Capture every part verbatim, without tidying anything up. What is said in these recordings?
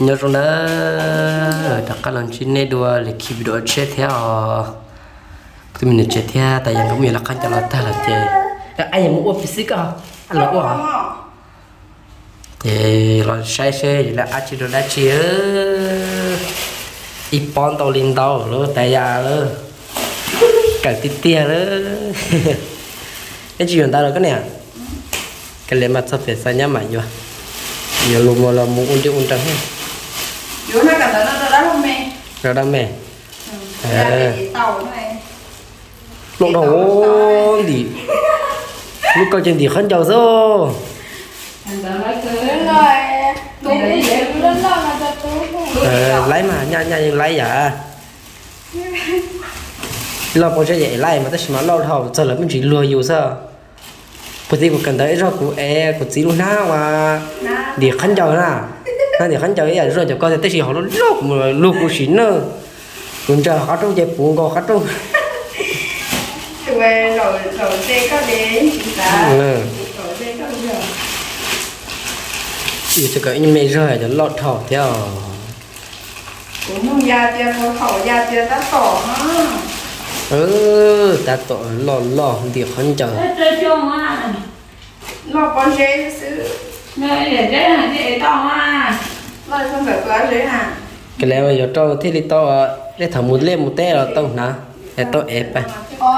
nhớ rồi đó đặt cái lần chín này đùa để kịp đùa chết theo tụi mình chết theo tại vì cũng như là khăn cho nó ta là chơi anh em mua physics à anh là quá thì là sai sai là ăn chỉ được đã chia ít pon tàu linh tàu rồi tại nhà rồi cả tít tia rồi cái chuyện ta là cái này cái lấy mặt sắp phải sai nhá mày chưa giờ luôn mà là muốn uống chút uống trắng hết vô nó cả nó đó không mẹ rồi đó mẹ tàu này lúc đầu thì lúc coi trên thì khăn dầu rồi lấy mà nhanh nhanh lấy vậy lo con sẽ dạy lấy mà tất mà lo thầu giờ là mình chỉ lừa nhiều sao bữa thì cũng cần tới rồi cũng e cũng chỉ luôn nào mà để khăn dầu nè nên để khăn dầu ấy rồi cho con thì tất họ nó lúc mà lúc cũng xín nữa cũng chờ họ trong dẹp buồn có khách trong về rồi rồi xe có đến ta rồi xe có giờ thì cho cái như mày rơi cho lọt thỏ theo cũng không ra chưa có thỏ ra chưa ta tỏ ha ừ ta tỏ lò lò việc khăn chờ lo con dê xứ nơi để dễ là dễ to à lo không phải quá dễ à cái này bây giờ cho thế thì to để thằng muốn lên một té là tông nè để to ép à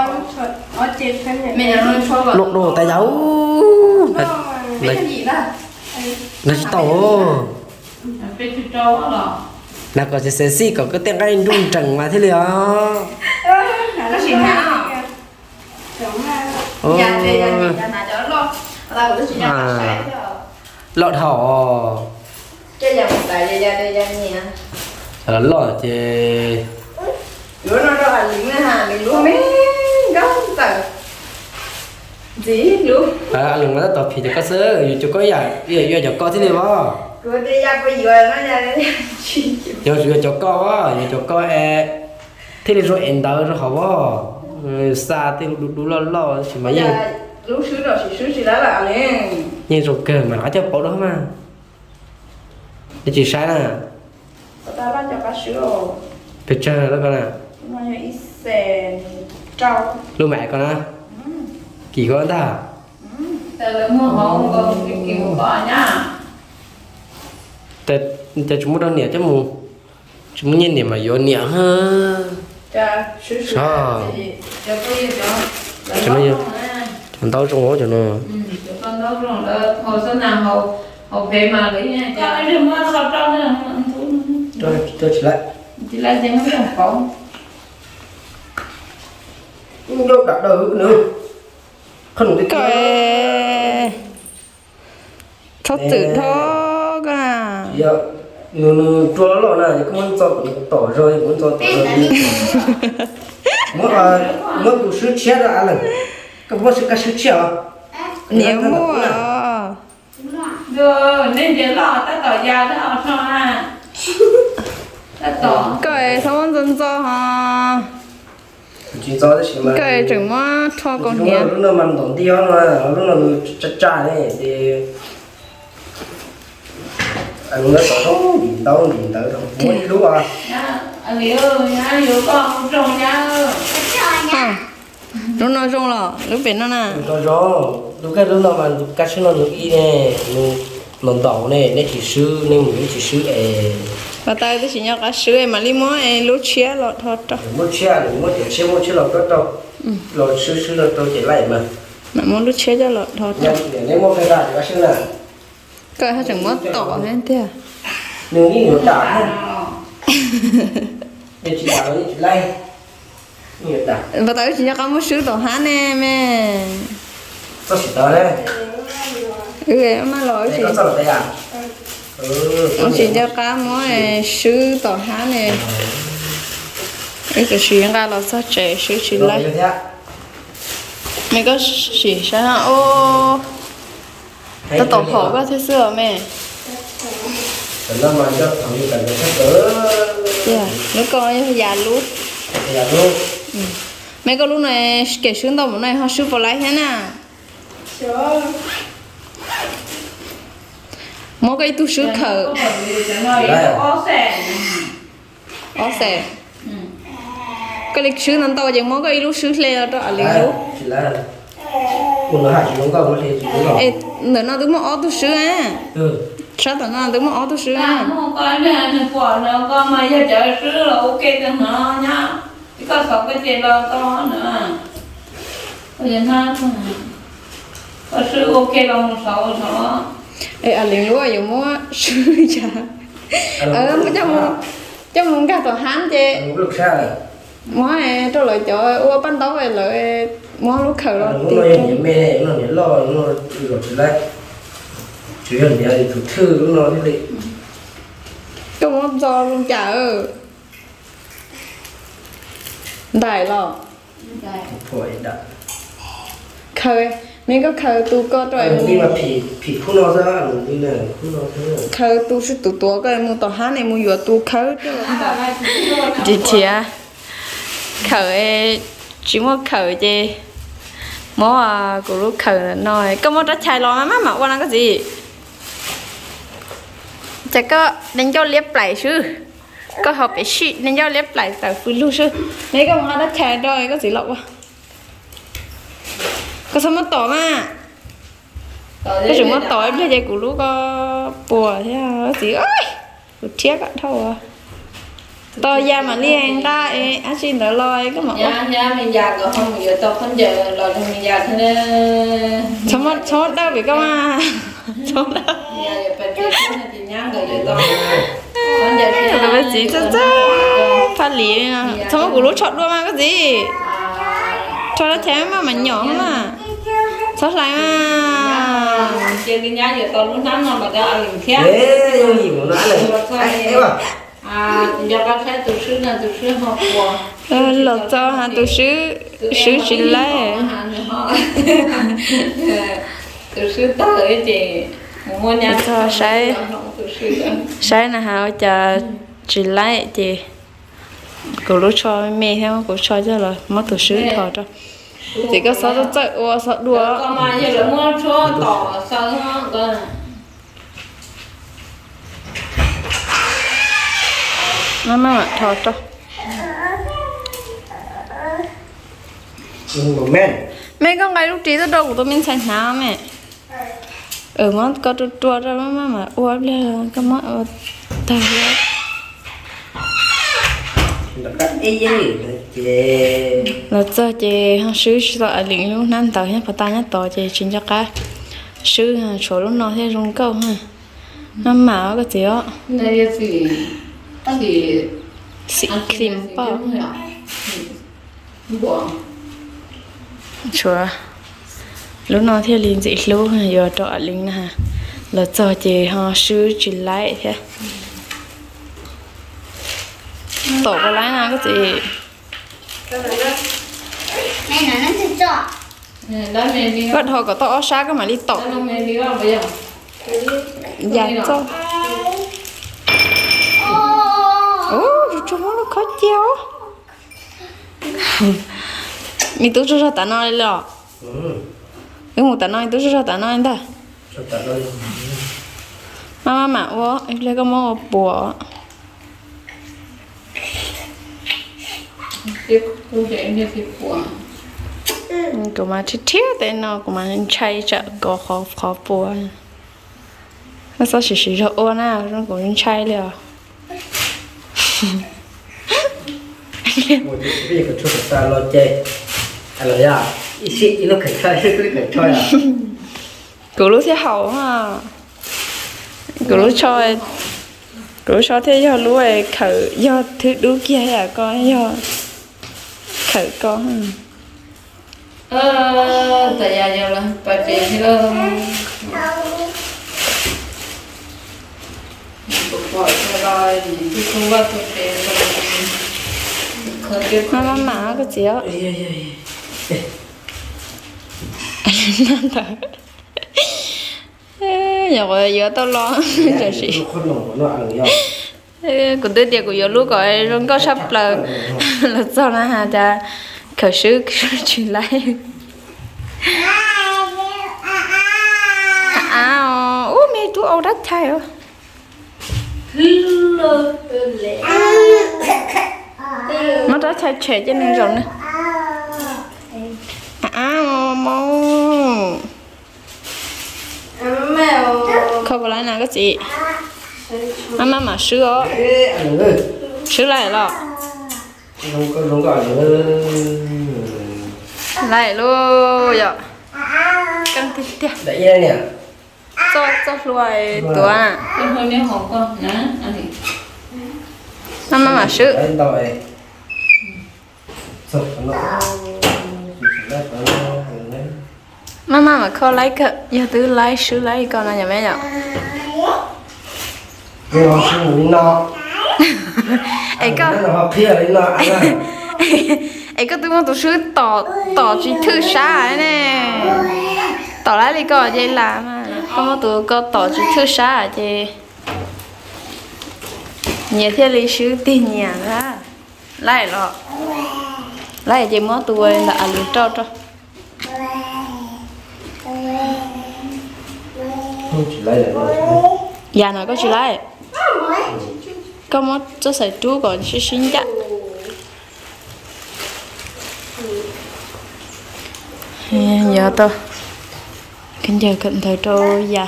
lột đồ tay giấu nó chỉ to là có sẽ xí có cái tiếng anh rung trần mà thế liền nó chỉ nào nhà đây nhà nhà cho nó lo là chỉ nhà lọt hỏ cái nhà một tại nhà đây nhà nhà là lọt chứ lúa nó đó là lính hà mình lúa mấy gốc tờ gì lúa à lần đó tập thì cho có sớ cho có giả bây giờ cho có thế này bao cứ đi ra bây giờ nó ra đây giờ giờ cho có á giờ cho có e thế thì rồi em đỡ rồi hả xa thì đủ đủ lo lo chỉ mà nhưng lúa sứ rồi chỉ sứ chỉ đó là nè nhưng rồi cơ mà nói cho bỏ đó mà để chỉ sai nè ta bắt cho cá sứ rồi phải chơi đó con nè nó như ít xe trâu lưu mẹ con á kỳ con ta từ lúc mua hồng còn cái kiểu bỏ nhá tết tết chúng đang nhẹ chứ mù chúng nhìn điểm mà vô nhẹ hơn cha sứ sứ sao cho tôi cho cho nó như thằng tao trong đó cho nó cho con đó rồi là hồi sau nào hậu hậu về mà lấy nha cho anh đừng mua khẩu trang nữa cho cho chỉ lại chỉ là gì mới không có đâu đặt đâu nữa không được cái thoát tự thoát à dạ nửa nửa cho nó lọ này cũng muốn cho tỏi rồi muốn cho tỏi rồi muốn là muốn tụ sứ chết ra lần cái muốn sứ cái sứ chết à nếu mua à rồi nên giờ lọ ta tỏi già ta ở sao à ta tỏi cái thằng dân cho ha chỉ cho đấy mà cái chừng mà cho con nhé nhé lúc nào mình tổn tiêu mà lúc nào chặt chặt này thì anh nói tao không nhìn tao nhìn tao không muốn đi đúng à anh hiểu nhá hiểu con trồng nhá lúc nào trông là lúc bên nó nè rồi rồi lúc cái lúc nào mà cắt nó được y nè lần đầu này nó chỉ sư nên mình chỉ sư ề và tay tôi chỉ nhớ cái sữa mà lim mối lúc chia lọt thôi cho một chia thì một chia chia một chia lọt tốt đâu lọt sư sư lọt tôi chỉ lại mà mà muốn lúc chia cho lọt thôi cho để nếu một cái đại cái sư là cái hai chẳng mất tỏ hết thế à nếu như nhiều đảo hơn để chỉ đảo như chỉ lay nhiều đảo và tay chỉ nhớ có một sữa tỏ hát nè mẹ có chỉ tới đấy ừ mà lỗi đây chị có sao đây à nó chỉ cho cá mỗi sữa tỏ hát nè cái cái sữa ra là sao trẻ sữa chỉ lấy mày có sữa sao ô tao tỏ khổ quá thế xưa mẹ nó mà cho thằng như cần sắp tới dạ nó coi như già lút già luôn mấy cái lúc này kể xuống tàu này họ sư vào lấy thế nè mỗi cái tu sứ khờ ó xẻ cái lịch sử năm tàu chẳng mỗi cái tu sứ lên đó ở lịch sử chỉ là một nó hạt chỉ không có một thì chỉ có ê nữa nó đứng một ó tu sứ á ừ sao tao nó đứng một ó tu sứ á không có này nó quả nó có mà giờ chờ sứ là ok cho nó nhá có sáu cái tiền lo to nữa bây giờ ha có sứ ok lòng sáu sáu ê à liền lúa dùng mua sứ chả ờ trong trong cái tòa hán chứ lúc xa rồi mua này tôi lại cho ua bánh táo về lại mua lúc khởi rồi nó nói những mẹ này nó nói lo nó rồi chỉ lại chỉ cần nhà thì thực thư nó nói thế đấy cái món do luôn chả ơ đại lo phổi đã khởi mình có khởi tu có rồi nhưng mà phì phì phun nó ra như này phun nó thế khởi tu sẽ tu tua cái mua tòa hán này mua vừa tu khởi chị chị khởi chỉ mua khởi chứ mua à của lúc khởi nói có mua trái chai lo má mà qua nó cái gì chắc có đánh cho liếp lại chứ có học cái gì đánh cho liếp lại tại phụ lưu chứ nếu có mua trái chai rồi có gì lộc à có sao mất tỏ mà cái chúng nó tỏi bây giờ của lúc có bùa thế à gì ơi một chiếc ạ thôi à to da mà liền ra ấy á xin đỡ lôi cái mỏ nhà nhà mình già có không giờ tao không giờ rồi mình già thế nên sống mất sống mất đâu bị công à sống đâu nhà giờ phải chơi thế thì nhang rồi giờ tao con giờ thì là cái gì chứ chứ phát lý sống mất của lúc chọn luôn mà cái gì cho nó chém mà mà nhỏ mà sót lại mà chơi cái nhà giờ tao lúc năm mà đã ăn liền theo đấy yêu gì mà nó ăn này em à à giờ các cái tổ sư là tổ sư học của lột cho hàng tổ sư sư chỉ lấy tổ sư tới chị mua nhà cho sai sai là hào cho chỉ lấy chị cô lúc cho mẹ theo cô cho cho là mất tổ sư thọ cho chỉ có sao cho chạy ô sao đùa còn mà giờ là mua cho tỏ sao không cơ nó mà thọ cho một men mấy con gái lúc trí tôi đâu của tôi mình xài nào mẹ ở món có tôi tua ra mà mà uống lên cái món tài nó cắt ấy gì chè là cho chè hàng sứ cho ở liền luôn năm tàu hết phải ta nhất tàu chè chính cho cá sứ chỗ lúc nó thế rung câu ha nó mạo cái gì đó đây gì thì xịn kìm bao buồn chúa lúc nó thế liền dị lúc giờ cho ở liền nè là cho chè hàng sứ chỉ lại thế tổ cái lái nào cái gì mẹ nói nó sẽ cho đó mẹ đi bắt hồi có tổ xa cái mà đi tổ đó mẹ đi vào bây giờ dạ cho ô chúng nó khó chéo mi tú cho ta nói lo cái một ta nói tú cho ta nói ta mama mà ô em lấy cái món bùa tiếp tôi sẽ đi tiếp của của mà thiết thiết thế nào của mà chay chợ có khó khó bùa nó sao chỉ chỉ cho ô na nó cũng chay liền một cái cái chút ta lo chè à lo ya ít ít nó khởi khai cái khởi khai à của lúc thế hậu ha của lúc cho của cho thế do lúc ấy khởi do thứ đứa kia à con do khởi con ờ tại nhà giờ là bà chị thì là gọi cho rồi thì không có thực tế mama má cái gì á giờ rồi giờ tao lo trời chị của tôi tiệc của giờ lúc gọi rồi có sắp là là sao na hà cha khởi sứ chuyển lại à ô mẹ tu âu đất thay rồi nó đã thay trẻ cho nên rồi nè à mong không có lại nào cái gì mama mà sữa sữa lại rồi không có không có lại luôn rồi căng thịt tiệt đấy đây nè cho cho loài tua à Em hơi miếng hộp con, nè, ăn đi. mama mà sữa anh tội sụp nó mama mà không lấy cơ giờ tứ lấy sữa lấy con là nhà bé nhở nhưng mà không muốn no ấy có nó học kia đấy no ăn à ấy có tụi mà tụi sữa tỏ tỏ chỉ thứ sáu nè tỏ lại đi coi vậy là mà có mà tụi có tỏ chỉ thứ sáu chứ nhiều thế lý sữa tiền nhà ra lại rồi lại chỉ mỗi tụi là ăn lúa trâu trâu không chỉ lấy là dạ nói có chỉ lại có một cho sợi chú còn sẽ xin chắc giờ tôi kinh giờ cận thời trôi dạ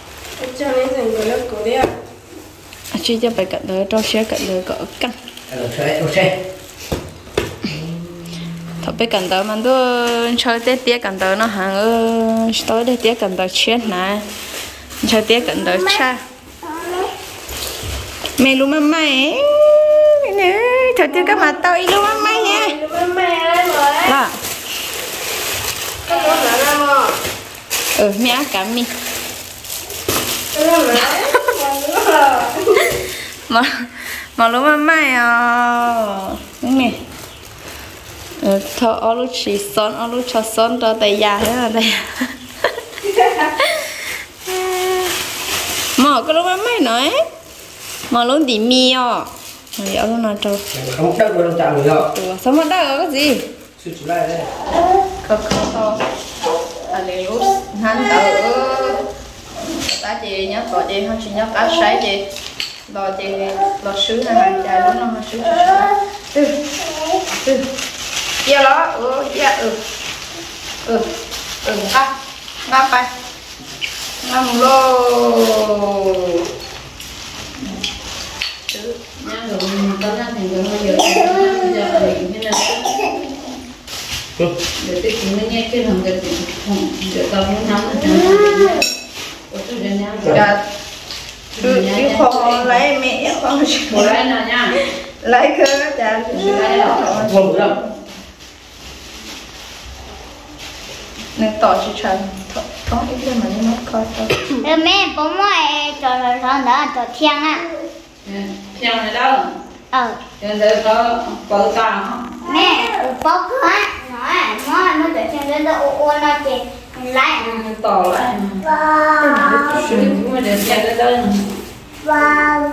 chỉ cho phải cận thời trôi sẽ cận thời cỡ căng thật biết cận thời mà tôi chơi tết tía cận thời nó hàng ở tối đây tía cận thời chết nè chơi tía cận thời cha mẹ luôn mà mày nè thật tiêu các mặt tao luôn mà mày nha là ừ mẹ cảm mi mà mà lúc mà mày à nè ừ thôi ở lúc chỉ son ở lúc cho son cho tay già thế là đây mà cái lúc mà mày nói mà luôn đi mi à mày ở luôn nào trâu không đâu có chạm được ủa sao mà đâu có cái gì sự chỉ lại đây không không to à liệu hắn tự ta chỉ nhớ có gì không chỉ nhớ cá sấy gì lo gì lo sứ hay hàng trái luôn nó sứ từ từ kia đó ừ kia ừ ừ ừ ba ba bay năm lô Nhá, rồi tao ra thành rồi bây giờ giờ thì như là để tôi chỉ mới nghe cái thằng cái để tao muốn nắm là tôi đến nhau dạ cứ cứ khó lấy mẹ không một lấy nào nha lấy cơ dạ lấy không được đâu nên tỏ chỉ chân có ít cái mà nó mất coi thôi Rồi mẹ bố mẹ cho rồi đó đó cho thiên á. theo này đâu Ờ. trên đây có có tao không Mẹ bố á nói nó nó để trên đây nó ô ô nó chị lại. tỏ lại Wow. cũng mà để trên đây Wow.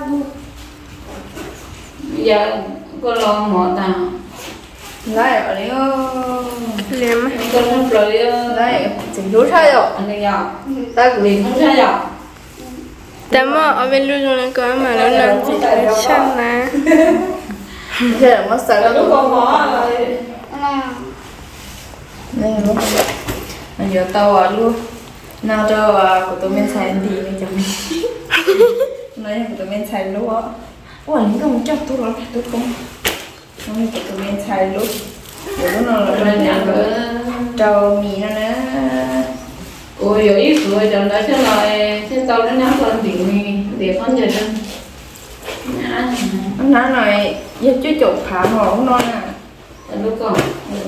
bây giờ có lo mỏ tao lấy ở đây liềm con không rồi lấy chỉ rút ra rồi anh đây giờ ta liền không ra giờ Tama ở bên lưu rồi có mà nó làm gì phải chăng nè. thế là mất sợ lúc con mỏ rồi đây là lúc bây giờ tao à luôn nào cho của tụi mình xài đi bây giờ nói của tụi mình xài luôn á ủa những cái một chút tôi nói tôi không nói của tụi mình xài luôn rồi lúc nào là rồi nhà rồi trâu mì nó nữa ôi giờ ít rồi trong đó sẽ lại sẽ tao nó nắm con điện để con giờ chân anh nói này giờ chú chụp phá họ không nói à lúc còn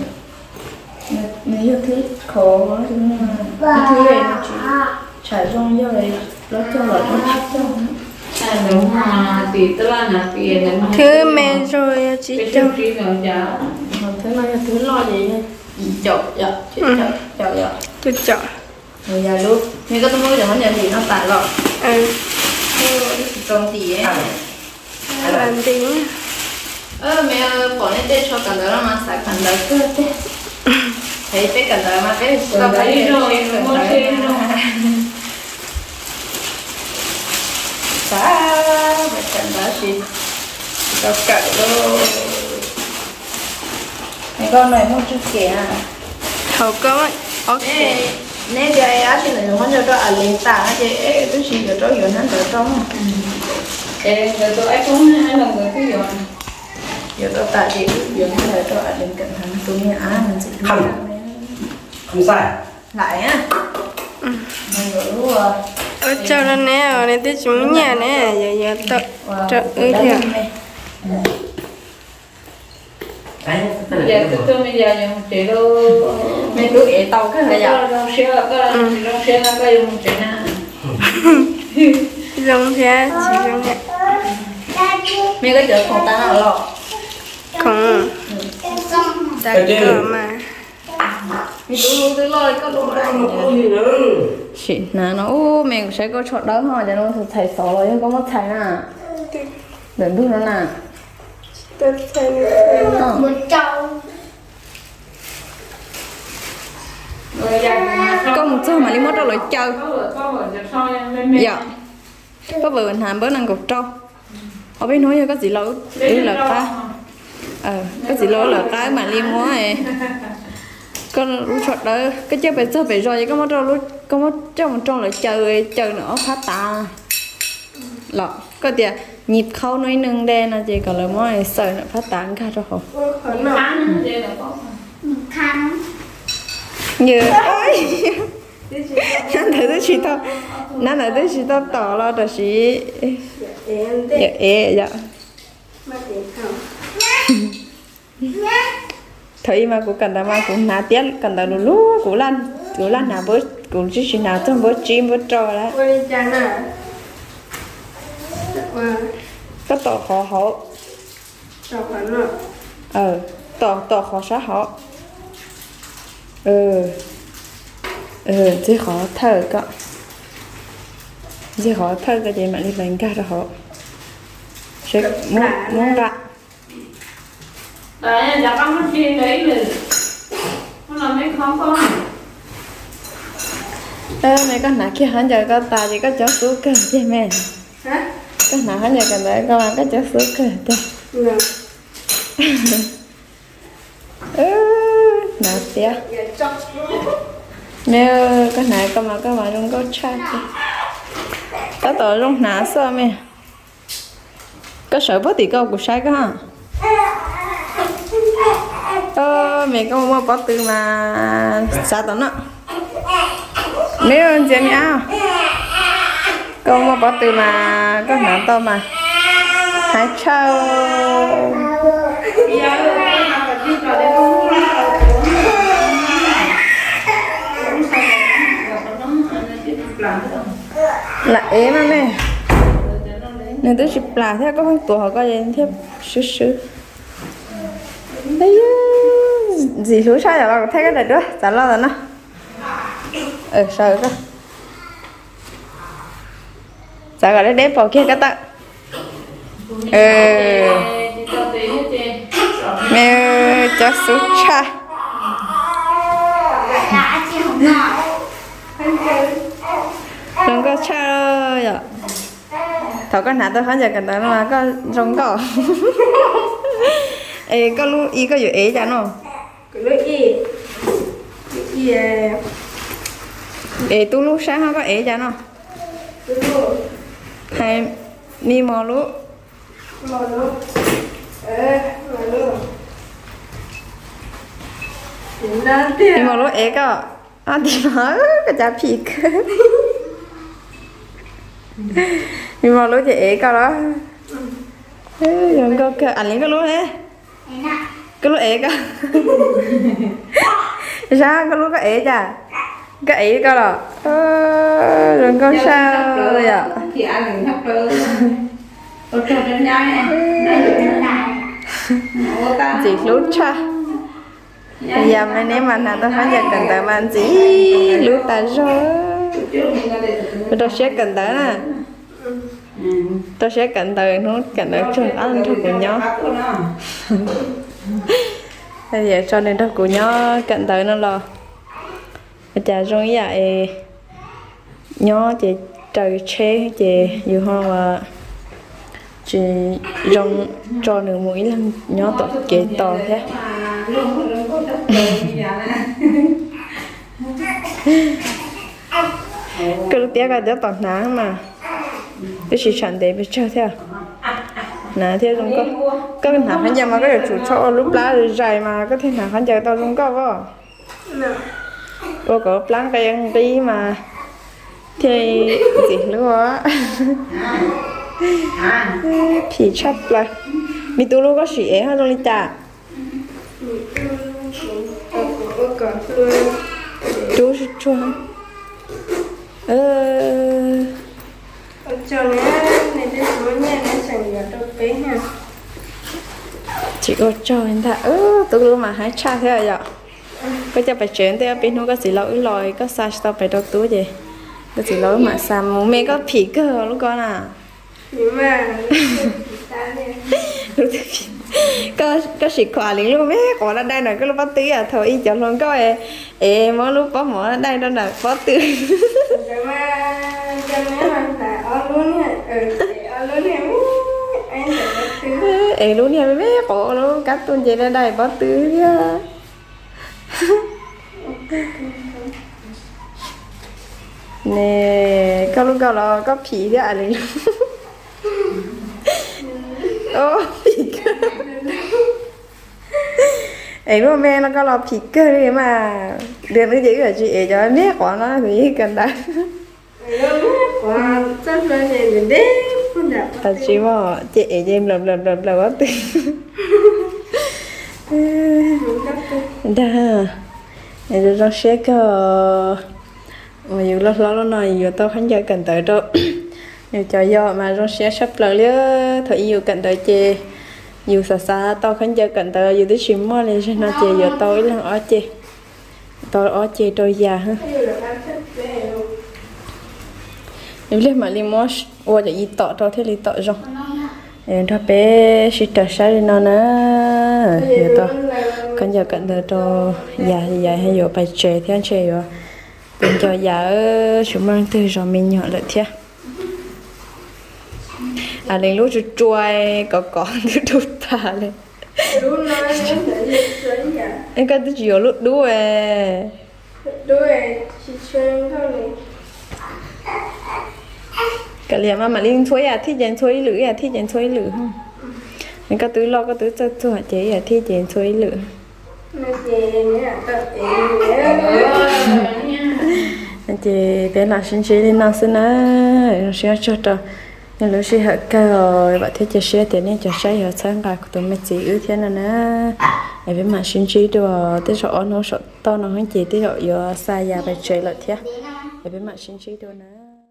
nếu như thứ khổ quá thì cái thứ này nó chỉ trải rong vô này nó cho là nó cho à đúng mà tỷ tức là là tiền là Thứ mẹ rồi chị cái cho. trong khi nào chả mà thứ này là thứ lo gì chọc dạ chị chọc chọc dạ Tôi chọn. rồi giờ lúc nhưng cái tôi mới giờ nó nhận gì nó tải rồi Ừ. trong tỷ ấy Làm tiếng. ơ mẹ bỏ lên đây cho cả đó mà xài cả đó cơ thế thấy cái cả đó mà cái còn đấy rồi một thêm rồi phá và cần đó gì đâu cỡ đâu này con này mua chút kìa hậu có ok nếu giờ á thì là muốn cho tôi ở lên tảng thì tôi chỉ cho tôi dùng hắn được trong để rồi tôi ấy cũng hai lần rồi cái rồi giờ tôi tại thì dùng hắn được tôi ở lên cận hắn tôi nghe á mình sẽ không không sai lại á mình ngủ rồi ở cho nó nè ở đây tôi chỉ muốn nhà nè giờ giờ tự cho ơi kìa giờ tôi tôi bây giờ dùng chị đâu mình cứ ế tàu cái này giờ trong xe là cái trong xe là cái dùng chị nè giống thế chỉ giống thế mình có chở phòng ta nào lọ không ta cỡ mà mình cứ cứ lo có lo chị nè nó mình sẽ có chọn đó thôi cho nó thầy sổ rồi nhưng có mất thầy nè đừng bước nó nè tôi thấy một trâu có một số mà đi mất đâu lại chơi dạ có vừa mình làm bữa năng cục trâu ở bên nói có gì lỗi đi là ta ờ có gì lỗi là cái mà liên hóa này con lúc chọn đó cái chơi phải chơi phải rồi có mất đâu lúc có mất trong trong lại chơi chơi nữa phát ta lọ có tiền nhịp khâu nói nương đen là gì còn là món sợi nó phát tán cả rồi không khăn như ơi nó thấy tôi chỉ tao nó là tôi chỉ tao tỏ lo đó chỉ dạ ế dạ thấy mà cũng cần mà cũng nát tiếc cần là lú lú cũng lăn cũng lăn nào bớt cũng chỉ chỉ nào trong bớt chim bớt trò đấy có tỏ khó họ ờ tỏ tỏ khó sát họ ừ ừ chỉ khó thở cơ chỉ khó thở cái gì mà đi bánh cả rồi họ sẽ muốn muốn ra đấy giờ con mất chi đấy rồi con làm mấy khó con ơ mấy con nãy kia hắn giờ con ta chỉ có chó số cơ chứ mẹ hả con nãy hắn giờ cần đấy con làm cái chó số cơ chứ ơ nãy tiếc mẹ ơi con nãy con mà con mà không có chat có tội luôn nãy sao mẹ có sợ bớt thì câu của sai cái hả ơ mẹ con mua bó từ mà sao tao nó mẹ ơi chị mẹ con mua bó từ mà có nãy tao mà hãy chào là ế mà mẹ nên tôi chụp là theo có không tổ họ có gì theo sứ sứ đấy gì thứ sai rồi thấy cái này nữa trả lo rồi nó ừ sao cơ sao gọi là đép vào kia cái ta ừ mẹ cho số cha đã chị không ngọt đừng có chơi rồi thầu con nào tôi hỏi giờ cần tới mà có rong cỏ ê có lu y có dự ý cho nó cái lưỡi gì gì ê tu lu sáng không có ý cho nó hay mi mò lu mò lu ê mò lu mi mò lu ý có à thì nó cái chả phì cơ mi mò lu thì ý có đó đừng có cơ ảnh lấy cái lu thế cái lu ý có sao cái lu có ý chả cái ý có đó đừng có sao rồi ạ chị ăn đừng thắp cơ tôi cho đến nhau nè chị lút cha giờ mấy nếu mà nào tôi phải giờ cần tới bạn gì lút ta rồi tôi sẽ cần tới nè tôi sẽ cần tới nó cần tới trường ăn thôi của nhau bây giờ cho nên thôi của nhau cần tới nó lo bây giờ trong vậy nhau chị trời chế chị dù hoa chị rong cho nửa mũi lần nhỏ tổ chế to thế cái lúc tiếc cái đứa toàn ná mà cái gì chẳng để bị chơi theo nè thế chúng có có cái nào khán giả mà cái chủ cho lúc lá dài mà có thể nào khán giả tao chúng có vô vô có plan cái ăn đi mà thì gì nữa thì chấp lại mi tu lúc có gì ấy không đi ta chú chú ờ cho nó này để số nhà nó chẳng nhớ được bé ha chị có cho anh ta ơ tôi lúc mà hái cha thế rồi có cho phải chuyển tới bên nó có gì lỗi lòi có sao sao phải đâu túi gì có gì lỗi mà sao mẹ có phỉ cơ lúc con à nhưng mà có có sĩ quả liền luôn mấy quả là đây này cái lúc bắt tứ à thôi ý chọn luôn có em em mỗi lúc có mỗi đây đó là có tứ nhưng mà cho nên là phải ăn luôn nha ừ ăn luôn nha anh phải bắt tứ em luôn nha mấy quả luôn cắt tuần gì ra đây bắt tứ nha nè có lúc có là có phỉ thế à liền ô phỉ cơ ấy lúc mẹ nó có là phỉ cơ đi mà đường nó chỉ là chị ấy cho mẹ của nó thì cần đấy quả rất là nhiều đến đấy không được thật chứ mà chị ấy em lầm lầm lầm lầm quá từ đó này rồi nó sẽ có mà nhiều lúc lo nó nói nhiều tao khán giả cần tới đó nhiều cho do mà nó sẽ sắp lại liếc thời nhiều cần tới chê nhiều xa xa tao khán giả cần tới nhiều tới chim mua lên nó chê giờ tôi là ở chê tôi ở chê tôi già ha nếu lấy mà lim mua ô giờ ít tọt thôi thế li tọt rồi em thà bé chỉ trả sai đi nó nữa giờ tao khán giả cần tới cho già già hay giờ phải chê thế chê rồi bên cho già chúng mang từ rồi mình nhỏ lại thế à lên lúc chú chuối có con thứ đút ta lên đúng nói nó sẽ đi chơi nhỉ anh có thứ gì lúc đuôi đuôi chỉ chơi thôi này cái liềm mà mà liên chuối à thi dành chuối lử à thi dành chuối lử không anh có thứ lo có thứ cho cho chế à thi dành chuối lử nó về nhá tập anh chị bé là sinh chế lên nào xin á sẽ cho cho nhưng lúc khi họ cơ rồi bạn thấy chia sẻ thì nên cho sai ở sáng ngày của tụi mình chỉ ưu thế nào nè em biết mà sinh trí đồ tới chỗ nó sợ to nó không chỉ tới chỗ giờ xa nhà phải chơi lại thế em biết mà sinh trí đồ nè